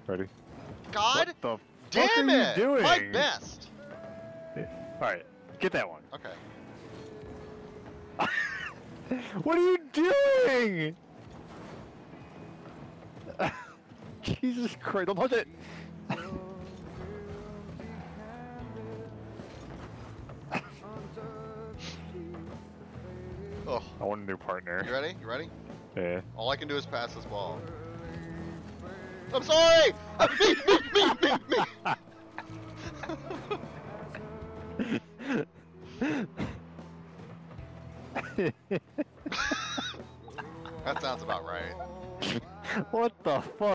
Ready? God What the damn fuck are it! you doing? My best. Alright, get that one. Okay. What are you doing? Jesus Christ, don't touch it! Oh, I want a new partner. you ready? You ready? Yeah. All I can do is pass this ball. I'm sorry! Me! That sounds about right. What the fuck?